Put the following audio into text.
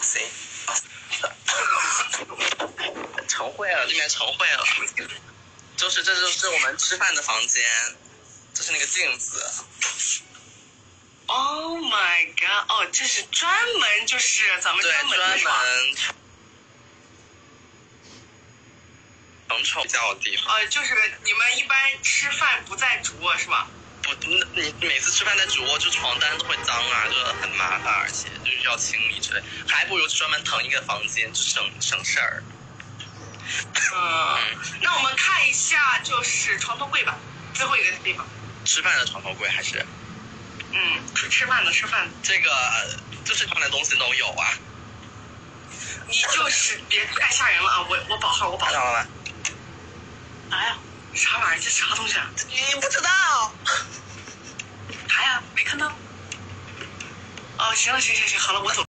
行，晨会了，这边晨会了，这就是我们吃饭的房间，这是那个镜子。 Oh my god！ 哦，这是专门就是咱们专门的床。 很丑叫的地方。 就是你们一般吃饭不在主卧是吧？ 不，你每次吃饭在主卧，就床单都会脏啊，就很麻烦，而且就是要清理之类，还不如专门腾一个房间，就省事儿。 那我们看一下就是床头柜吧，最后一个地方。 吃饭的床头柜还是？ 吃饭的。 这个就是放的东西都有啊。 你就是别太吓人了啊！我保号， 看到了吗？ 哎呀，啥玩意儿？这啥东西啊？ 你不知道？ 啥呀？没看到。哦，行，好了，我走。